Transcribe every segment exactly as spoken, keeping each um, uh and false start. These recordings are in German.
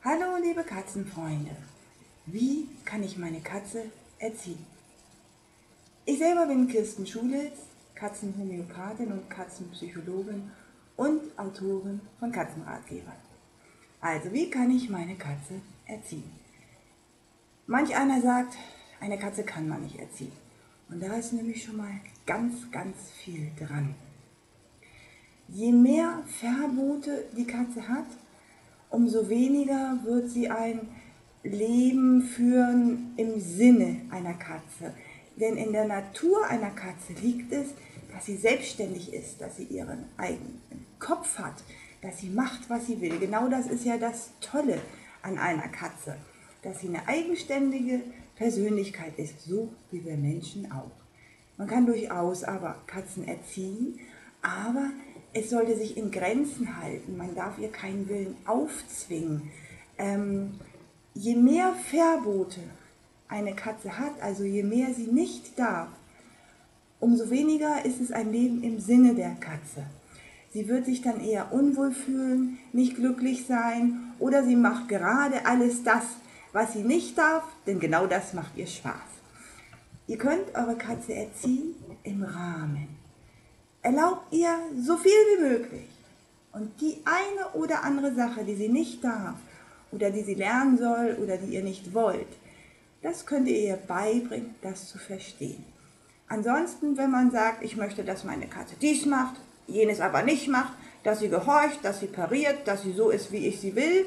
Hallo liebe Katzenfreunde, wie kann ich meine Katze erziehen? Ich selber bin Kirsten Schulitz, Katzenhomöopathin und Katzenpsychologin und Autorin von Katzenratgebern. Also wie kann ich meine Katze erziehen? Manch einer sagt, eine Katze kann man nicht erziehen. Und da ist nämlich schon mal ganz, ganz viel dran. Je mehr Verbote die Katze hat, umso weniger wird sie ein Leben führen im Sinne einer Katze. Denn in der Natur einer Katze liegt es, dass sie selbstständig ist, dass sie ihren eigenen Kopf hat, dass sie macht, was sie will. Genau das ist ja das Tolle an einer Katze, dass sie eine eigenständige Persönlichkeit ist, so wie wir Menschen auch. Man kann durchaus aber Katzen erziehen, aber es sollte sich in Grenzen halten. Man darf ihr keinen Willen aufzwingen. Ähm, je mehr Verbote eine Katze hat, also je mehr sie nicht darf, umso weniger ist es ein Leben im Sinne der Katze. Sie wird sich dann eher unwohl fühlen, nicht glücklich sein oder sie macht gerade alles das, was sie nicht darf, denn genau das macht ihr Spaß. Ihr könnt eure Katze erziehen im Rahmen. Erlaubt ihr so viel wie möglich. Und die eine oder andere Sache, die sie nicht darf oder die sie lernen soll oder die ihr nicht wollt, das könnt ihr ihr beibringen, das zu verstehen. Ansonsten, wenn man sagt, ich möchte, dass meine Katze dies macht, jenes aber nicht macht, dass sie gehorcht, dass sie pariert, dass sie so ist, wie ich sie will,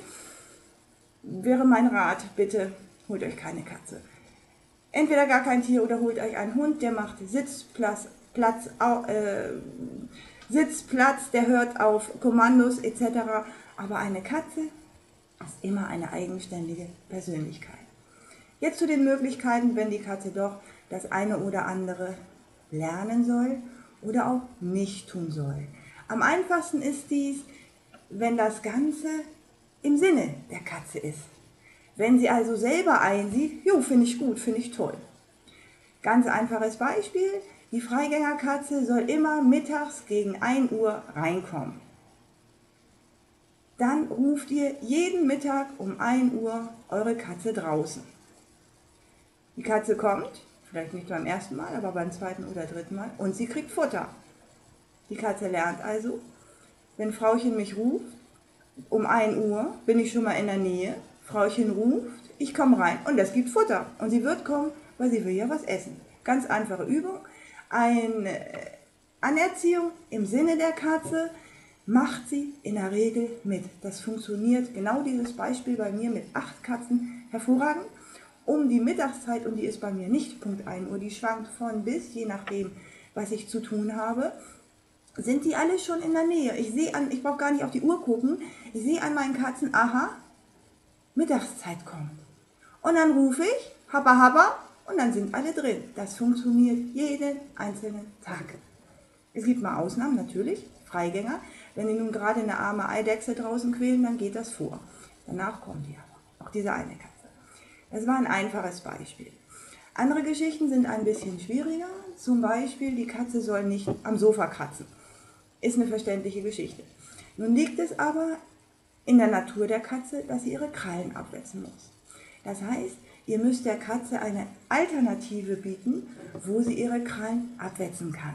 wäre mein Rat, bitte holt euch keine Katze. Entweder gar kein Tier oder holt euch einen Hund, der macht Sitzplatz, Platz, äh, Sitzplatz, der hört auf Kommandos et cetera. Aber eine Katze ist immer eine eigenständige Persönlichkeit. Jetzt zu den Möglichkeiten, wenn die Katze doch das eine oder andere lernen soll oder auch nicht tun soll. Am einfachsten ist dies, wenn das Ganze im Sinne der Katze ist. Wenn sie also selber einsieht, jo, finde ich gut, finde ich toll. Ganz einfaches Beispiel, die Freigängerkatze soll immer mittags gegen ein Uhr reinkommen. Dann ruft ihr jeden Mittag um ein Uhr eure Katze draußen. Die Katze kommt, vielleicht nicht beim ersten Mal, aber beim zweiten oder dritten Mal und sie kriegt Futter. Die Katze lernt also, wenn Frauchen mich ruft, um ein Uhr bin ich schon mal in der Nähe, Frauchen ruft, ich komme rein und es gibt Futter. Und sie wird kommen, weil sie will ja was essen. Ganz einfache Übung. Eine Anerziehung im Sinne der Katze macht sie in der Regel mit. Das funktioniert, genau dieses Beispiel bei mir mit acht Katzen, hervorragend. Um die Mittagszeit, und die ist bei mir nicht Punkt ein Uhr, die schwankt von bis, je nachdem, was ich zu tun habe, sind die alle schon in der Nähe. Ich sehe an, ich brauche gar nicht auf die Uhr gucken, ich sehe an meinen Katzen, aha, Mittagszeit kommt. Und dann rufe ich, habba habba, und dann sind alle drin. Das funktioniert jeden einzelnen Tag. Es gibt mal Ausnahmen, natürlich, Freigänger. Wenn die nun gerade eine arme Eidechse draußen quälen, dann geht das vor. Danach kommen die aber, auch diese eine Katze. Das war ein einfaches Beispiel. Andere Geschichten sind ein bisschen schwieriger. Zum Beispiel, die Katze soll nicht am Sofa kratzen. Ist eine verständliche Geschichte. Nun liegt es aber in der Natur der Katze, dass sie ihre Krallen abwetzen muss. Das heißt, ihr müsst der Katze eine Alternative bieten, wo sie ihre Krallen abwetzen kann.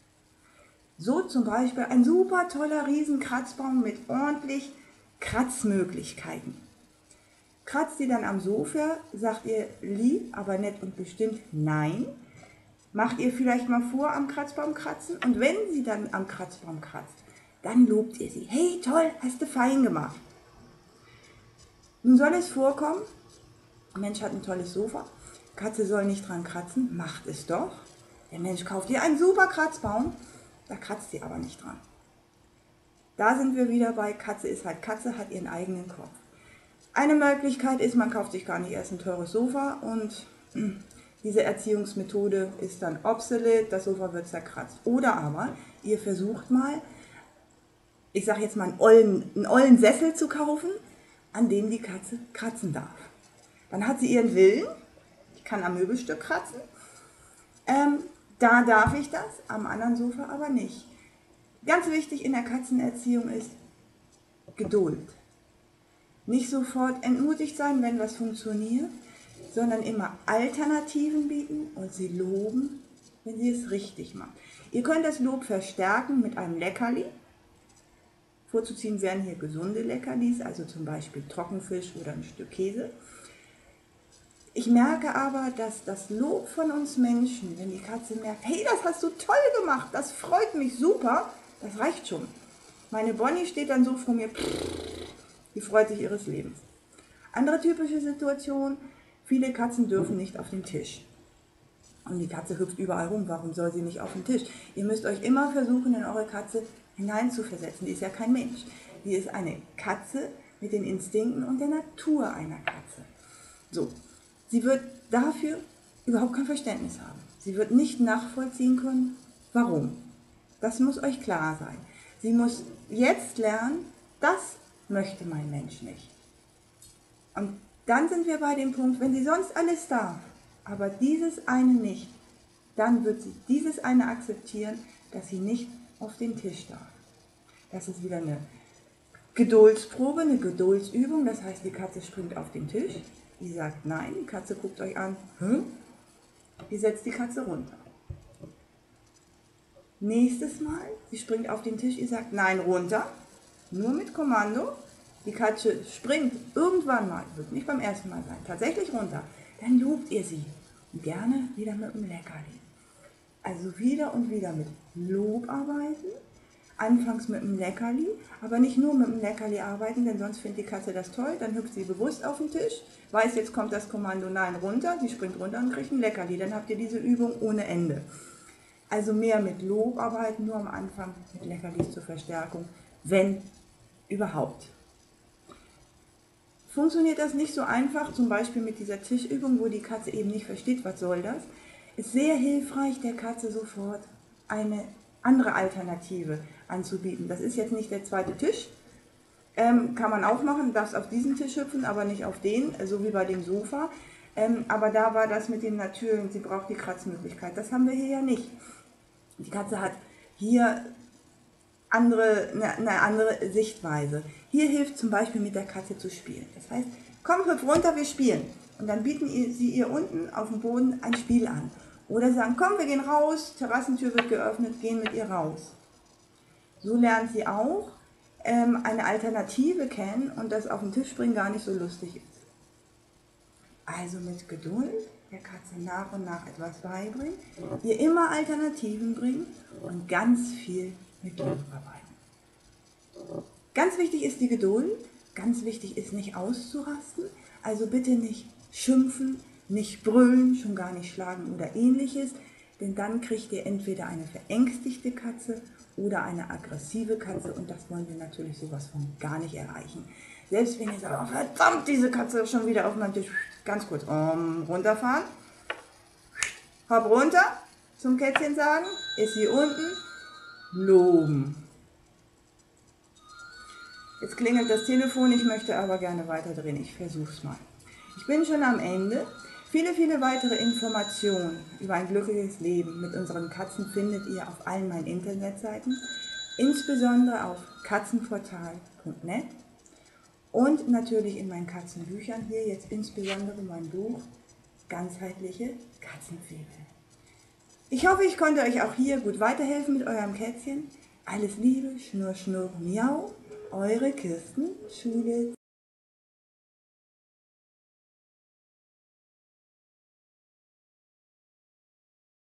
So zum Beispiel ein super toller Riesenkratzbaum mit ordentlich Kratzmöglichkeiten. Kratzt sie dann am Sofa, sagt ihr lieb, aber nett und bestimmt nein. Macht ihr vielleicht mal vor am Kratzbaum kratzen und wenn sie dann am Kratzbaum kratzt, dann lobt ihr sie. Hey, toll, hast du fein gemacht. Nun soll es vorkommen, Mensch hat ein tolles Sofa, Katze soll nicht dran kratzen, macht es doch. Der Mensch kauft ihr einen super Kratzbaum, da kratzt sie aber nicht dran. Da sind wir wieder bei, Katze ist halt Katze, hat ihren eigenen Kopf. Eine Möglichkeit ist, man kauft sich gar nicht erst ein teures Sofa und diese Erziehungsmethode ist dann obsolet, das Sofa wird zerkratzt. Oder aber, ihr versucht mal, ich sage jetzt mal einen ollen, einen ollen Sessel zu kaufen, an dem die Katze kratzen darf. Dann hat sie ihren Willen, ich kann am Möbelstück kratzen, ähm, da darf ich das, am anderen Sofa aber nicht. Ganz wichtig in der Katzenerziehung ist Geduld. Nicht sofort entmutigt sein, wenn was funktioniert, sondern immer Alternativen bieten und sie loben, wenn sie es richtig machen. Ihr könnt das Lob verstärken mit einem Leckerli. Vorzuziehen werden hier gesunde Leckerlis, also zum Beispiel Trockenfisch oder ein Stück Käse. Ich merke aber, dass das Lob von uns Menschen, wenn die Katze merkt, hey, das hast du toll gemacht, das freut mich super, das reicht schon. Meine Bonnie steht dann so vor mir, die freut sich ihres Lebens. Andere typische Situation, viele Katzen dürfen nicht auf den Tisch. Und die Katze hüpft überall rum, warum soll sie nicht auf den Tisch? Ihr müsst euch immer versuchen, in eure Katze hineinzuversetzen. Die ist ja kein Mensch. Die ist eine Katze mit den Instinkten und der Natur einer Katze. So, sie wird dafür überhaupt kein Verständnis haben. Sie wird nicht nachvollziehen können, warum. Das muss euch klar sein. Sie muss jetzt lernen, das möchte mein Mensch nicht. Und dann sind wir bei dem Punkt, wenn sie sonst alles darf, aber dieses eine nicht, dann wird sie dieses eine akzeptieren, dass sie nicht auf den Tisch darf. Das ist wieder eine Geduldsprobe, eine Geduldsübung. Das heißt, die Katze springt auf den Tisch. Ihr sagt nein, die Katze guckt euch an. Hä? Ihr setzt die Katze runter. Nächstes Mal, sie springt auf den Tisch, ihr sagt nein, runter. Nur mit Kommando. Die Katze springt irgendwann mal, wird nicht beim ersten Mal sein, tatsächlich runter. Dann lobt ihr sie. Und gerne wieder mit einem Leckerli. Also wieder und wieder mit Lob arbeiten. Anfangs mit einem Leckerli, aber nicht nur mit einem Leckerli arbeiten, denn sonst findet die Katze das toll. Dann hüpft sie bewusst auf den Tisch, weiß, jetzt kommt das Kommando nein, runter. Sie springt runter und kriegt ein Leckerli. Dann habt ihr diese Übung ohne Ende. Also mehr mit Lob arbeiten, nur am Anfang mit Leckerlis zur Verstärkung, wenn überhaupt. Funktioniert das nicht so einfach, zum Beispiel mit dieser Tischübung, wo die Katze eben nicht versteht, was soll das, ist sehr hilfreich, der Katze sofort eine andere Alternative anzubieten. Das ist jetzt nicht der zweite Tisch, ähm, kann man auch machen, darfst auf diesen Tisch hüpfen, aber nicht auf den, so wie bei dem Sofa. Ähm, aber da war das mit dem Natürlichen, sie braucht die Kratzmöglichkeit. Das haben wir hier ja nicht. Die Katze hat hier andere, eine, eine andere Sichtweise. Hier hilft zum Beispiel mit der Katze zu spielen. Das heißt, komm, hüpf runter, wir spielen. Und dann bieten sie ihr unten auf dem Boden ein Spiel an. Oder sagen, komm, wir gehen raus, Terrassentür wird geöffnet, gehen mit ihr raus. So lernt sie auch ähm, eine Alternative kennen und dass auf den Tisch springen gar nicht so lustig ist. Also mit Geduld der Katze nach und nach etwas beibringen, ihr immer Alternativen bringen und ganz viel mit Lob arbeiten. Ganz wichtig ist die Geduld, ganz wichtig ist nicht auszurasten, also bitte nicht schimpfen, nicht brüllen, schon gar nicht schlagen oder ähnliches, denn dann kriegt ihr entweder eine verängstigte Katze oder eine aggressive Katze und das wollen wir natürlich sowas von gar nicht erreichen. Selbst wenn ihr sagt, oh, verdammt, diese Katze ist schon wieder auf meinem Tisch, ganz kurz, um, runterfahren, hopp runter, zum Kätzchen sagen, ist sie unten, loben. Jetzt klingelt das Telefon, ich möchte aber gerne weiterdrehen, ich versuche es mal. Ich bin schon am Ende. Viele, viele weitere Informationen über ein glückliches Leben mit unseren Katzen findet ihr auf allen meinen Internetseiten, insbesondere auf katzenportal punkt net und natürlich in meinen Katzenbüchern, hier jetzt insbesondere mein Buch Ganzheitliche Katzenfibel. Ich hoffe, ich konnte euch auch hier gut weiterhelfen mit eurem Kätzchen. Alles Liebe, Schnurr, Schnurr, Miau, eure Kirsten Schulitz.